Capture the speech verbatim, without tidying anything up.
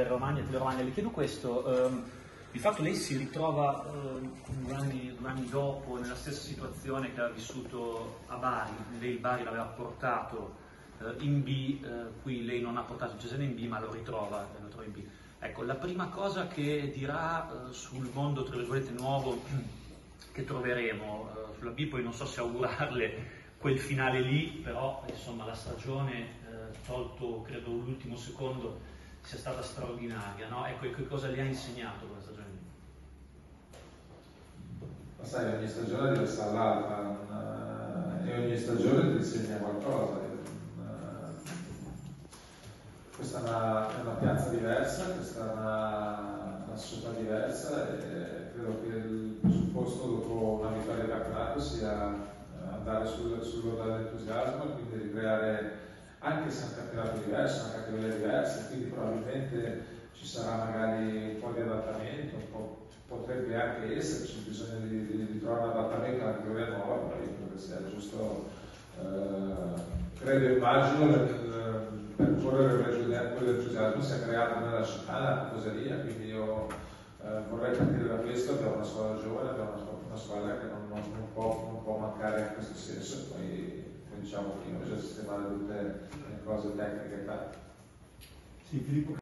Emilia Romagna, Emilia Romagna, le chiedo questo, ehm, di fatto lei si ritrova eh, due, anni, due anni dopo nella stessa situazione che aveva vissuto a Bari. Lei Bari l'aveva portato eh, in B, eh, qui lei non ha portato Cesena in B ma lo ritrova, lo trova in B. Ecco, la prima cosa che dirà eh, sul mondo tra virgolette nuovo che troveremo eh, sulla B, poi non so se augurarle quel finale lì, però insomma la stagione, eh, tolto credo l'ultimo secondo, sia stata straordinaria, no? Ecco, che cosa le ha insegnato quella stagione lì? Ma sai, ogni stagione è diversa dall'altra e ogni stagione ti insegna qualcosa. Questa è una, è una piazza diversa, questa è una, una società diversa e credo che il presupposto dopo una vittoria di campionato sia andare sul, sull'onda dell'entusiasmo e quindi ricreare, anche se è un campionato diverso, una categoria diversa, quindi probabilmente ci sarà magari un po' di adattamento, un po', potrebbe anche esserci bisogno di, di, di trovare un adattamento alla categoria nuova, però io credo che sia giusto, eh, credo immagino per, per correre quell'entusiasmo sia creato nella città, nella tifoseria, quindi io eh, vorrei partire da questo. Abbiamo una squadra giovane, abbiamo una, una squadra che non, non, non, può, non può mancare in questo senso, e poi, poi diciamo che bisogna sistemare tutte le cose tecniche e tattiche. Sì, Filippo.